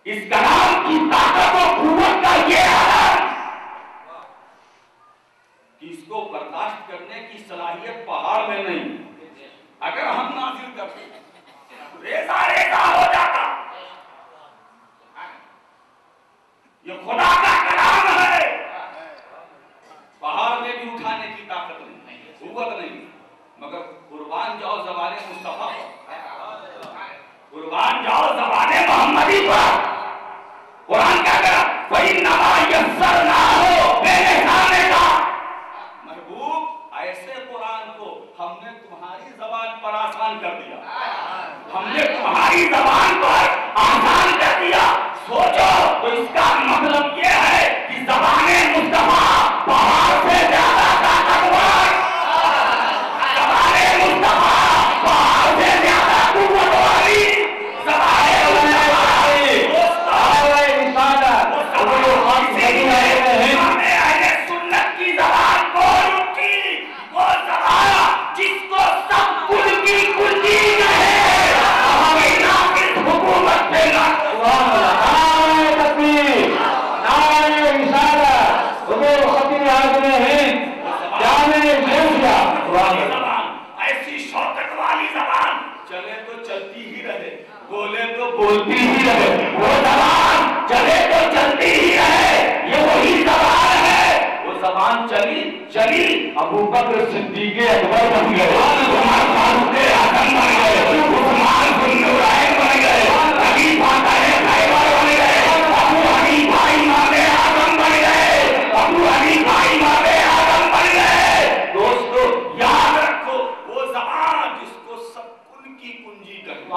اس کلام کی طاقت و قوت کا یہ عالم کہ اس کو برداشت کرنے کی صلاحیت پہاڑ میں نہیں. اگر ہم نازل کرتے ریزہ ریزہ ہو جاتا. یہ خدا کا کلام ہے. پہاڑ میں بھی اٹھانے کی طاقت نہیں, قوت نہیں, مگر قربان جاؤ زبان مصطفیٰ پر, قربان جاؤ زبان محمدی پر. قرآن کیا کہا؟ وَإِنَّمَا يَسَّرْنَاهُ بِلِسَانِكَ. محبوب ایسے قرآن کو ہم نے تمہاری زبان پر آسان کر دیا, ہم نے تمہاری زبان پر آسان کر دیا. سوچو تو اس کا مطلب یہ ہے کہ زبان مصطفیٰ پہاڑ سے زیادہ طاقتور, زبان مصطفیٰ پہاڑ سے زیادہ قوت والی, زبان سنت کی زبان کون کی, وہ زبان جس کو سب کل کی کنجی ہے, حکومت سے ایسی شوکت والی زبان چلے تو چلتی ہی رہے, بولے تو بولتی ہی رہے. وہ زبان چلے تو چلتی ہی رہے, یہ وہی زبان ہے. وہ زبان چلی چلی ابو بکر صدیق اکبر بن گئے, عمر فاروق اعظم بن گئے, عثمان بن نورین بن گئے, علی فاتح خیبر بن گئے, ابو حنیفہ امام اعظم بن گئے, ابو حنیفہ امام اعظم بن گئے. دوستو یاد رکھو, وہ زبان جس کو سب ان کی کنجی کہتے ہیں,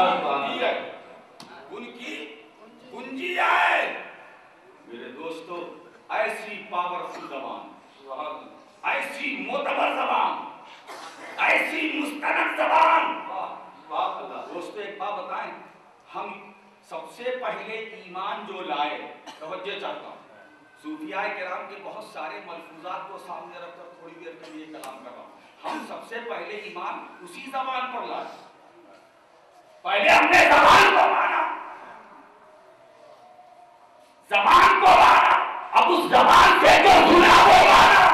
ان کی کنجی ہے. میرے دوستو ایسی پاورفل زبان, ایسی معتبر زبان, ایسی مستند زبان. دوستو ایک بات بتائیں, ہم سب سے پہلے ایمان جو لائے, توجہ چاہتا ہوں, صوفیاء کرام کے بہت سارے ملفوظات کو سامنے رکھ کر تھوڑی دیر کے لیے کلام کر رہا ہوں. ہم سب سے پہلے ایمان اسی زبان پر لائے. پہلے ہم نے زبان کو مانا, زبان کو مانا, اب اس زبان سے جو سنا وہ مانا.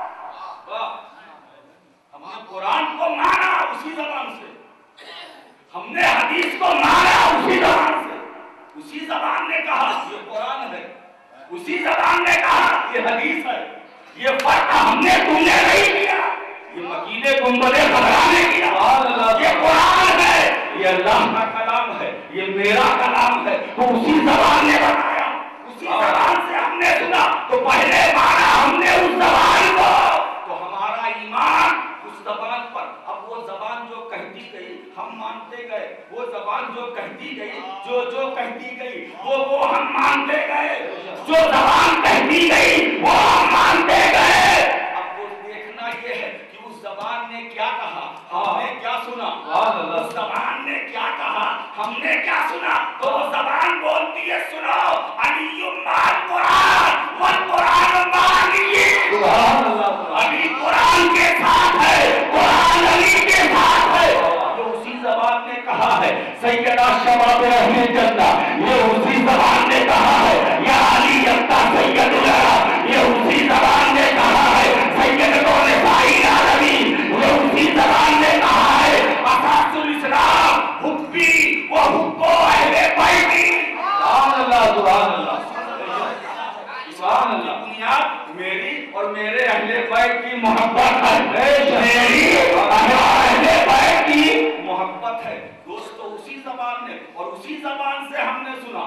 ہم نے قرآن کو مانا اسی زبان سے, ہم نے حدیث کو مانا اسی زبان سے. اسی زبان نے کہا یہ قرآن ہے, اسی زبان نے کہا یہ حدیث ہے. یہ فرق ہم نے تم نے نہیں کیا, یہ مکینے گنبدے خبرا نے کیا. یہ قرآن ہے, یہ اللہ کا کلام ہے, یہ میرا کلام ہے. تو اسی زبان نے بتایا, اسی زبان سے ہم نے سنا, تو پہلے مانا ہم نے اس زبان کو, تو ہمارا ایمان اس زبان پر. اب وہ زبان جو کہتی گئی ہم مانتے گئے, وہ زبان جو کہتی گئی, جو کہتی گئی وہ ہم مانتے گئے, جو زبان کہتی گئی وہ ہم مانتے گئے. اب وہ دیکھنا یہ ہے کہ اس زبان نے کیا کہا, ہم نے کیا سنا. اس زبان نے کیا کہا, ہم نے کیا سنا. تو وہ زبان بولتی ہے سنو, علی مال قرآن والقرآن معلی. علی قرآن کے ساتھ ہے, قرآن علی کے ساتھ ہے. یہ اسی زبان نے کہا ہے سیدنا شباب اہل جنہ, یہ اسی زبان نے کہا ہے یا علی یبتا سید العرب, یہ اسی زبان نے کہا ہے سید کون سائی عالمین, یہ اسی زبان نے کہا ہے اساس الاسلام حبی و حب اہل بیتی. سبحان اللہ, سبحان اللہ, سبحان اللہ. بنیاد میری اور میرے اہل بیت کی محبت ہے, میری اور اہل بیت کی محبت ہے. دوستو اسی زبان نے, اور اسی زبان سے ہم نے سنا,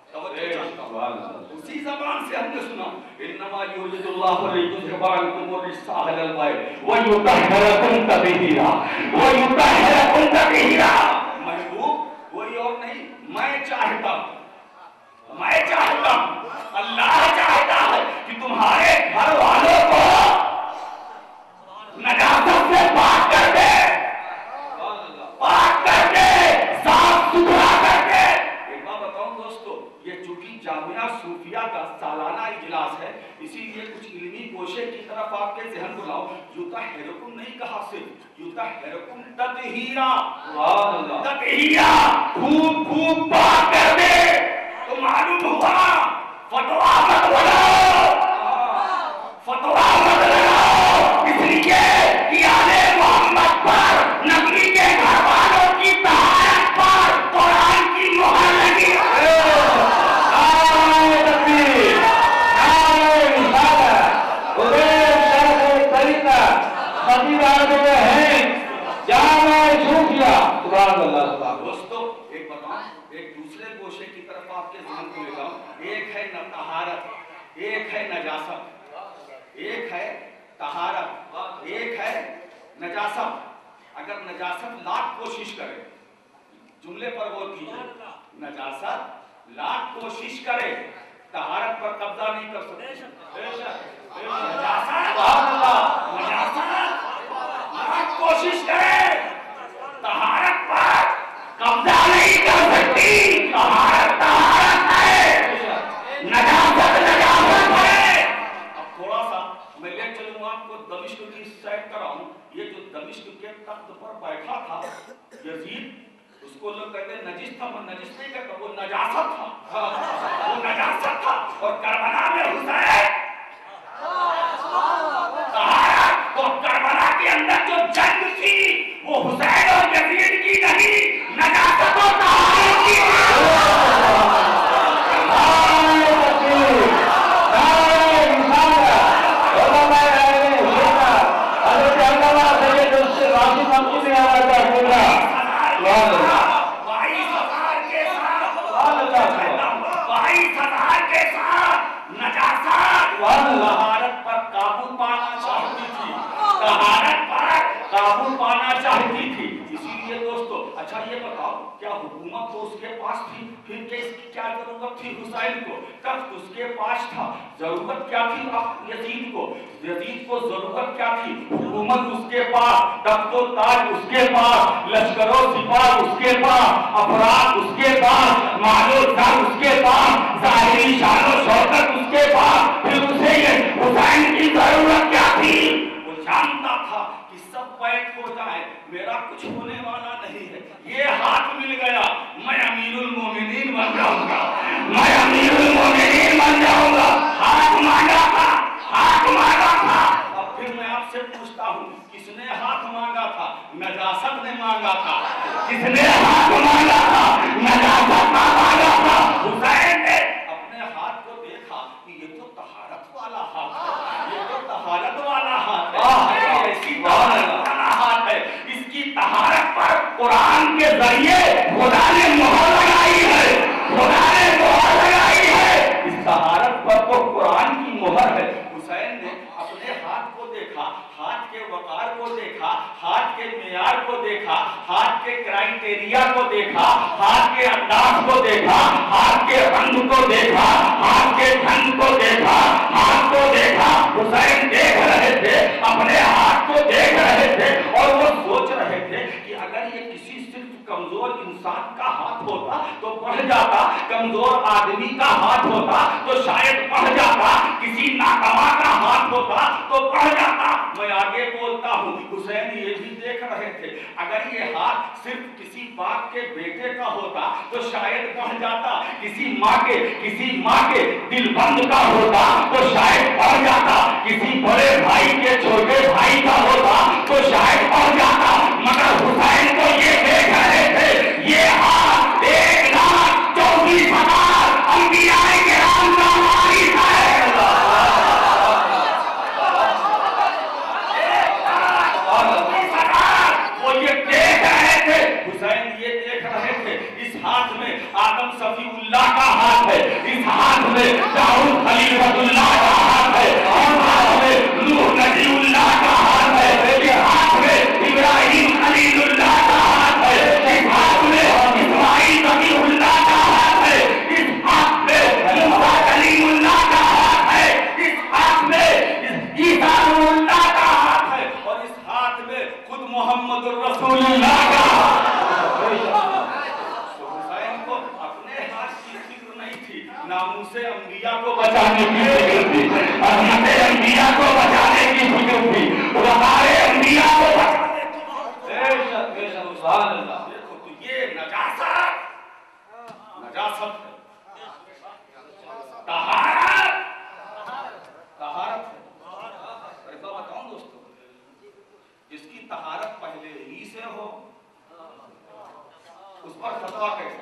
اسی زبان سے ہم نے سنا, انما یرید اللہ لیذهب عنکم الرجس اہل البیت ویطہرکم تطہیرا, ویطہرکم تطہیرا. محبوب کوئی اور نہیں, میں چاہتا ہوں, میں چاہتا ہوں, اللہ چاہتا ہے کہ تمہارے گھر والوں کو نجاست سے پاک کر دے, پاک کر دے, صاف ستھرا کر دے. ایک بات بتاؤں دوستو, یہ چونکہ جامعہ صوفیہ کا سالانہ اجلاس ہے, اسی لیے کچھ علمی گوشے کی طرف آپ کے ذہن کو لاؤ. یطہرکم نہیں کہا, صرف یطہرکم تطہیرا, تطہیرا, خوب خوب پاک کر دے. تو ایک دوسرے گوشے کی طرف آپ کے ذہن کو لے جاؤں. ایک ہے طہارت, ایک ہے نجاست. ایک ہے طہارت, ایک ہے نجاست. اگر نجاست لاکھ کوشش کرے, جملے پر غور کیجیے, نجاست لاکھ کوشش کرے طہارت پر قبضہ نہیں کر سکتے. نجاست لاکھ کوشش کرے طہارت پر قبضہ نہیں کر سکتی. طہارت طہارت ہے, نجاست نجاست ہے. اب تھوڑا سا میں لے چلوں آپ کو دمشق کی سیر کراؤں. یہ جو دمشق کے تخت پر بیٹھا تھا یزید, اس کو لوگ کہتے ہیں نجس تھا, وہ نجس نہیں کہتا, وہ نجاست تھا. وہ نجاست تھا. اور کربلا میں حسین اور کربلا کے اندر جو جنگ تھی وہ حسین اور یزید کی نہیں, نجاست اور طہارت کی طہارت پر قابو پانا چاہتی تھی. طہارت پر قابو پانا چاہتی تھی. اسی لیے دوستو, اچھا یہ بتاؤ, کیا حکومت تو اس کے پاس تھی, پھر کہ اس کی کیا ضرورت تھی حسین کو؟ تخت اس کے پاس تھا, ضرورت کیا تھی اب یزید کو؟ یزید کو ضرورت کیا تھی؟ حکومت اس کے پاس, تخت و تاج اس کے پاس, لشکر و سپاہ اس کے پاس, افراد اس کے پاس, مال و زر اس کے پاس, ظاہری شان و شوکت اس کے پاس. پھر اسے یہ حسین کی ضرورت کیا تھی؟ وہ جانتا تھا کہ سب بیٹھ ہو جائے, میرا کچھ ہونے والا نہیں ہے. یہ ہاتھ مل گیا, میں امیر المومنین بن جاؤں گا, میں امیر المومنین بن جاؤں گا. ہاتھ مانگا تھا, ہاتھ مانگا تھا. اب پھر میں آپ سے پوچھتا ہوں, کس نے ہاتھ مانگا تھا؟ نجاست نے مانگا تھا. کس نے ہاتھ مانگا تھا؟ نجاست نے مانگا تھا. حسین نے اپنے ہاتھ کو دیکھا کہ یہ تو طہارت والا ہاتھ ہے, یہ تو طہارت والا ہاتھ ہے, ایسی طہارت والا ہاتھ ہے. اس کی طہارت پر قرآن کے ذریعے خدا نے مہر لگائی ہے, خدا نے مہر لگائی ہے. اس طہارت پر تو قرآن کی مہر ہے. حسین نے اپنے ہاتھ کو دیکھا, ہاتھ کے وقار کو دیکھا, ہاتھ کے معیار کو دیکھا, ہاتھ کے کرائٹیریا کو دیکھا, ہاتھ کے انداز کو دیکھا, ہاتھ کے رنگ کو دیکھا, ہاتھ کے ڈھنگ کو دیکھا, ہاتھ کو دیکھا. حسین دیکھ رہے تھے, اپنے ہاتھ کو دیکھ رہے تھے, اور وہ سوچ رہے تھے کہ اگر یہ کسی صرف کمزور انسان کا ہاتھ ہوتا تو بڑھ جاتا, کمزور آدمی کا ہاتھ ہوتا تو شاید بڑھ جاتا, کسی ناکما کا ہاتھ ہوتا تو بڑھ جاتا. میں آگے بولتا ہوں, حسین یہ بھی دیکھ رہے تھے اگر یہ ہاتھ صرف کسی باپ کے بیٹے کا ہوتا تو شاید بڑھ جاتا, کسی ماں کے دل بند کا ہوتا تو شاید بڑھ جاتا, کسی بڑے بھائی کے چھوٹے بھائی کا ہوتا تو شاید بڑھ جاتا. مگر حسین کو یہ دیکھ رہے تھے, یہ ہاتھ 1,24,000 انبیاء کرام کا وارث ہے. وہ یہ دیکھ رہے تھے, حسین یہ دیکھ رہے تھے, اس ہاتھ میں آدم صفی اللہ کا ہاتھ ہے, اس ہاتھ میں داؤد خلیفۃ اللہ کا ہاتھ ہے, اس ہاتھ میں نوح نبی اللہ کا ہاتھ ہے, اس ہاتھ میں ابراہیم خلیل اللہ کا ہاتھ ہے, اس ہاتھ میں اسماعیل نبی اللہ کا ہاتھ ہے, اس ہاتھ میں موسیٰ کلیم اللہ کا ہاتھ ہے, اس ہاتھ میں عیسیٰ روح اللہ کا ہاتھ ہے, اور اس ہاتھ میں خود محمد الرسول اللہ کا ہاتھ ہے. حسین کو اپنے ہاتھ کی فکر نہیں تھی, ناموس انبیاء کو بچانے کی فکر تھی, عظمت انبیاء کو بچانے کی فکر تھی, وقار انبیاء کو بچانے کی فکر تھی. سبحان اللہ. دیکھو تو یہ نجاست ہے, طہارت ہے. ایسا بتاؤں دوستو, جس کی طہارت پہلے ہی سے ہو اس پر فتویٰ کیسا؟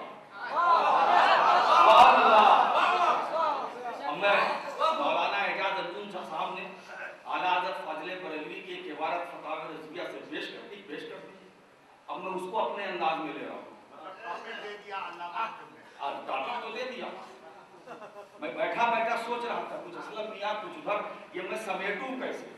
میں مولانا اعجاز ارجن صاحب نے اعلیٰ حضرت فاضل بریلوی کی ایک عبارت فتاوی رضویہ سے پیش کر دی. اب میں اس کو اپنے انداز میں لے رہا ہوں. ٹاپک تو دے دیا. میں بیٹھا بیٹھا سوچ رہا تھا کچھ اسلم میاں کچھ ادھر, یہ میں سمیٹوں کیسے.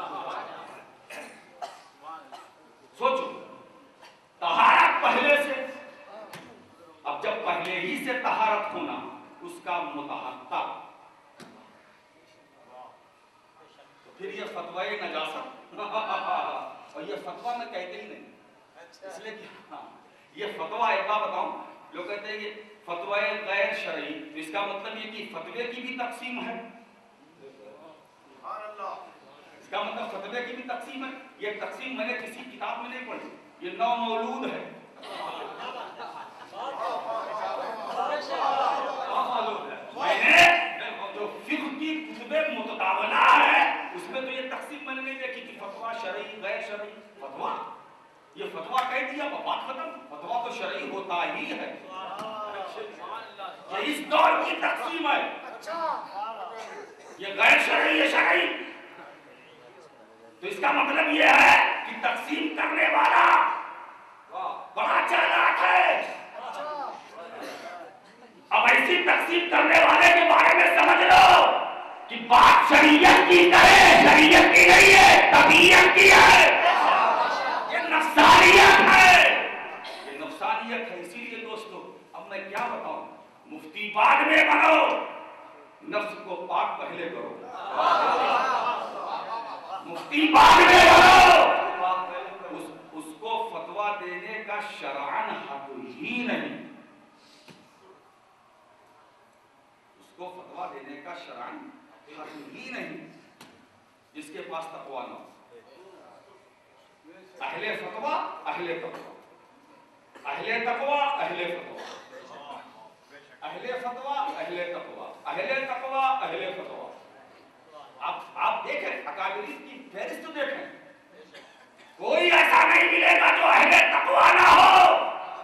سوچو طہارت پہلے سے, اب جب پہلے ہی سے طہارت ہونا اس کا متحقق, تو پھر یہ فتوی نجاست, اور یہ فتویٰ میں کہتے ہی نہیں, اس لیے کہ یہ فتویٰ ایک بات بتاؤں, لوگ کہتے ہیں کہ فتوی غیر شرعی, تو اس کا مطلب یہ کہ فتوے کی بھی تقسیم ہے, اس کا مطلب فتوے کی بھی تقسیم ہے. یہ تقسیم میں نے کسی کتاب میں نہیں پڑھی, یہ نو مولود ہے. میں نے جو فقہ کی کتب متداولہ ہے اس میں تو یہ تقسیم میں نے نہیں دیکھی کہ فتویٰ شرعی غیر شرعی. فتویٰ, یہ فتویٰ کہہ دیا بات ختم. فتویٰ تو شرعی ہوتا ہی ہے, یہ اس دور کی تقسیم ہے. یہ غیر شرعی یہ شرعی, تو اس کا مطلب یہ ہے کہ تقسیم کرنے والا بڑا چالاک ہے. اب ایسی تقسیم کرنے والے کے بارے میں سمجھ لو کہ بات شریعت کی کرے, شریعت کی نہیں ہے, طبیعت کی ہے, یہ نفسانیت ہے, یہ نفسانیت ہے. اسی لیے دوستو اب میں کیا بتاؤں, مفتی بعد میں بنو, نفس کو پاک پہلے کرو. مفتی بعد میں بنو, اس کو فتویٰ دینے کا شرعاً حق ہی نہیں, اس کو فتویٰ دینے کا شرعاً حق ہی نہیں جس کے پاس تقویٰ نہ ہو. اہل فتویٰ اہل تقویٰ, اہل تقویٰ اہل فتویٰ, اہل فتویٰ اہل تقویٰ, اہل تقویٰ اہل فتویٰ. آپ دیکھیں اکابرین کی فہرست دیکھیں, کوئی ایسا نہیں ملے گا جو اہل تقویٰ نہ ہو.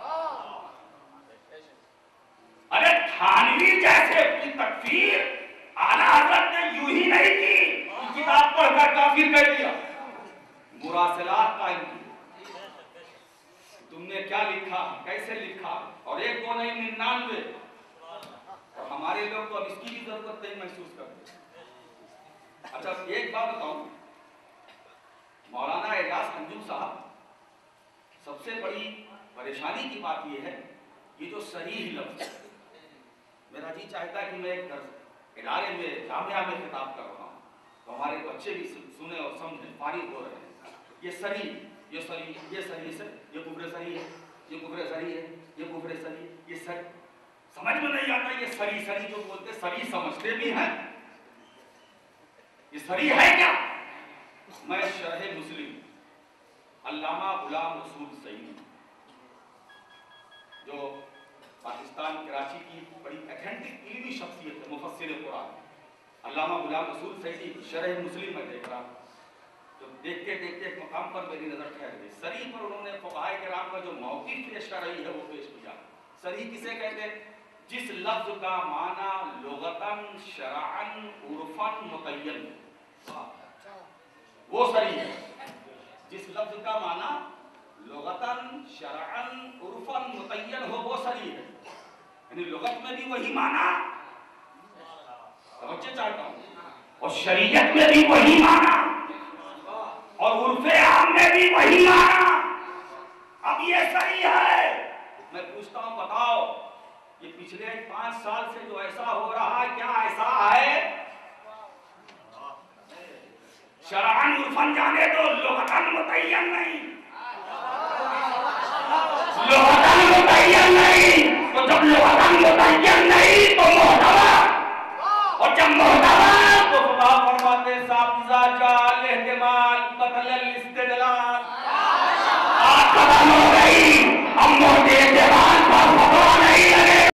ارے تھانوی جیسے کی تکفیر اعلیٰ حضرت نے یوں ہی نہیں کی, کتاب پڑھ کر کافر کہہ دیا. مراسلات قائم کی, تم نے کیا لکھا, کیسے لکھا, اور ایک دو نہیں 99. اور ہمارے لوگ تو اب اس کی بھی ضرورت نہیں محسوس کرتے. اچھا ایک بات بتاؤں, مولانا اعجاز انجم صاحب, سب سے بڑی پریشانی کی بات یہ ہے یہ جو صحیح لفظ ہے. میرا جی چاہتا ہے کہ میں ایک ادارے میں جامعہ میں خطاب کر رہا ہوں تو ہمارے بچے بھی سنیں اور سمجھیں, فارغ ہو رہے ہیں. یہ صحیح, یہ صحیح, یہ صحیح سے, یہ کفر صحیح ہے, یہ کفر صحیح ہے, یہ کفر صحیح, یہ صحیح سمجھ میں نہیں آتا. یہ صحیح صحیح جو بولتے صحیح سمجھتے بھی ہیں, یہ صحیح ہے کیا؟ میں شرح مسلم علامہ غلام رسول سعید, جو پاکستان کراچی کی بڑی ایتھینٹک علمی شخصیت ہے, مفسر قرآن, علامہ غلام رسول سعید شرح مسلم میں دیکھ رہا ہوں. تو دیکھتے دیکھتے ایک مقام پر میری نظر ٹھہر گئی. صریح پر انہوں نے فقہائے کرام کا جو موقف شرعی ہے وہ پیش کیا. صریح کسے کہتے ہیں؟ جس لفظ کا معنی لغتاً شرعاً عرفاً متعین, وہ صریح ہے. جس لفظ کا معنی لغتاً شرعاً عرفاً متعین ہو وہ صریح ہے. یعنی لغت میں بھی وہی معنی, توجہ چاہتا ہوں, اور شریعت میں بھی وہی معنی, اور عرف عام میں بھی وہی معنی. اب یہ صحیح ہے. میں پوچھتا ہوں بتاؤ, یہ پچھلے 5 سال سے جو ایسا ہو رہا ہے کیا ایسا ہے؟ شرعاً عرفاً جانے تو لغتاً متعین نہیں, لغتاً متعین نہیں.